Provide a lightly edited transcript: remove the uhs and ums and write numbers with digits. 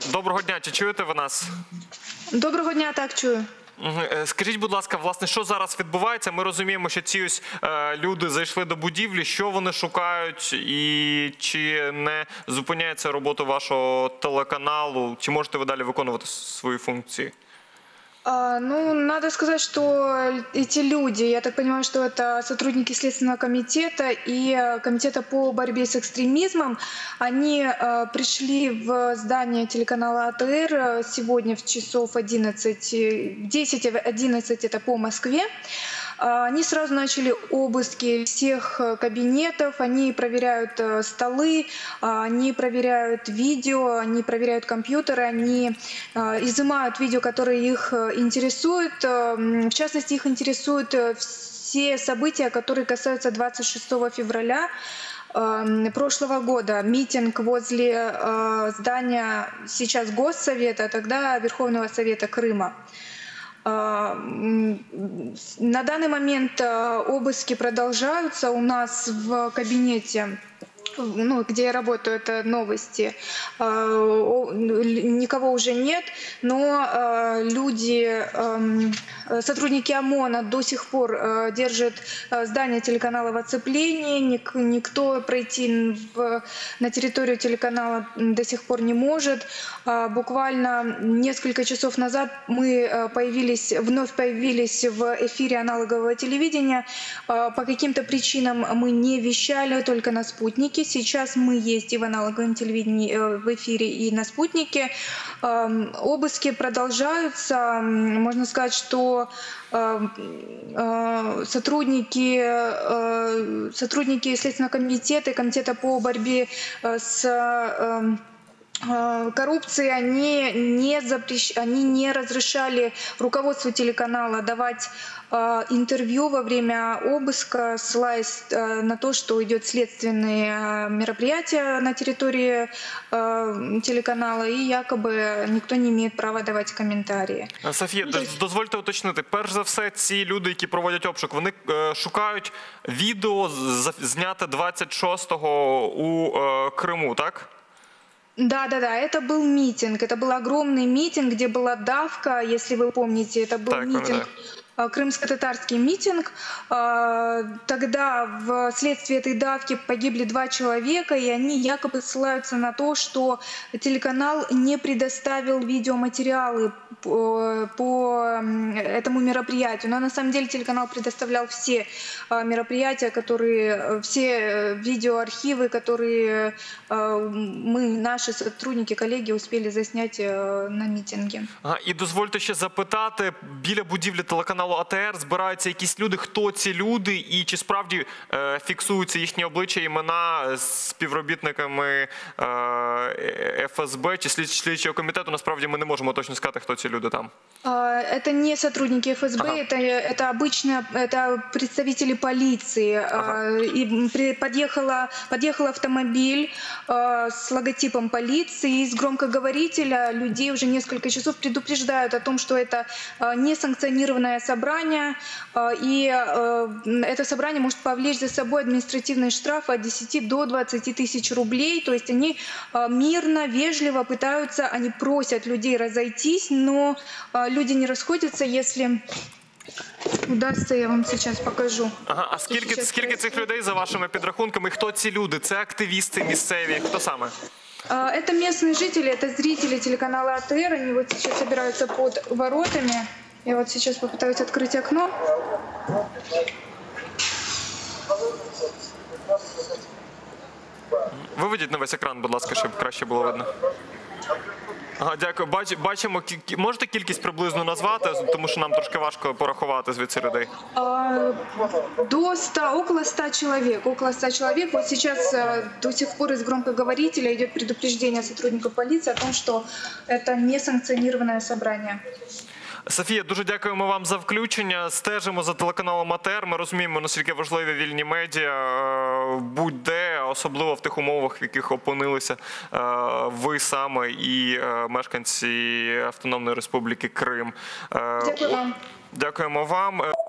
Доброго дня, чи чуєте ви нас? Доброго дня, так чую. Скажіть, будь ласка, власне, що зараз відбувається? Ми розуміємо, що ці ось люди зайшли до будівлі, що вони шукають і чи не зупиняється робота вашого телеканалу? Чи можете ви далі виконувати свої функції? Ну, надо сказать, что эти люди, я так понимаю, что это сотрудники Следственного комитета и Комитета по борьбе с экстремизмом, они пришли в здание телеканала АТР сегодня в часов 11, 10-11 это по Москве. Они сразу начали обыски всех кабинетов, они проверяют столы, они проверяют видео, они проверяют компьютеры, они изымают видео, которые их интересуют. В частности, их интересуют все события, которые касаются 26 февраля прошлого года. Митинг возле здания сейчас Госсовета, тогда Верховного Совета Крыма. На данный момент обыски продолжаются у нас в кабинете, где я работаю, это новости. Никого уже нет, но люди, сотрудники ОМОНа до сих пор держат здание телеканала в оцеплении, никто пройти на территорию телеканала до сих пор не может. Буквально несколько часов назад мы вновь появились в эфире аналогового телевидения. По каким-то причинам мы не вещали, только на «Спутнике». Сейчас мы есть и в аналоговом телевидении, в эфире, и на «Спутнике». Обыски продолжаются. Можно сказать, что сотрудники Следственного комитета и Комитета по борьбе с коррупции, они не разрешали руководству телеканала давать интервью во время обыска, ссылаясь на то, что идет следственные мероприятия на территории телеканала, и якобы никто не имеет права давать комментарии. Софія, дозвольте уточнити. Перш за все, ці люди, які проводять обшук, вони шукають відео, зняте 26-го у Криму, так? Да, это был митинг, это был огромный митинг, где была давка, если вы помните, это был митинг. Крымско-татарский митинг. Тогда вследствие этой давки погибли 2 человека, и они якобы ссылаются на то, что телеканал не предоставил видеоматериалы по этому мероприятию. Но на самом деле телеканал предоставлял все мероприятия, все видеоархивы, которые наши сотрудники, коллеги успели заснять на митинге. І дозвольте ще запитати, біля будівлі телеканалу АТР збираються якісь люди. Хто ці люди і чи справді фіксуються їхні обличчя, імена з співробітниками ФСБ чи слідчого комітету? Насправді ми не можемо точно сказати, хто ці люди там. Это не сотрудники ФСБ, это обычно представители полиции. И подъехал автомобиль с логотипом полиции, из громкоговорителя людей уже несколько часов предупреждают о том, что это несанкционированное собрание, и это собрание может повлечь за собой административный штраф от 10 до 20 тысяч рублей. То есть они мирно, вежливо пытаются, они просят людей разойтись, но люди не расходятся, если удастся, я вам сейчас покажу. А скільки цих людей за вашими підрахунками? Хто ці люди? Це активісти місцеві? Хто саме? Это местные жители, это зрители телеканала АТР. Они вот сейчас собираются под воротами. Я вот сейчас попытаюсь открыть окно. Виведіть на весь екран, будь ласка, щоб краще було видно. Дякую. Бачимо, можете кількість приблизно назвати, тому що нам трошки важко порахувати звідси людей? Около 100 человек. Около 100 человек. Вот сейчас до сих пор из громкоговорителя идет предупреждение сотрудников полиции о том, что это несанкционированное собрание. Софія, дуже дякуємо вам за включення. Стежимо за телеканалом АТР. Ми розуміємо, наскільки важливі вільні медіа будь-де, особливо в тих умовах, в яких опинилися ви саме і мешканці Автономної Республіки Крим. Дякую вам. Дякуємо вам.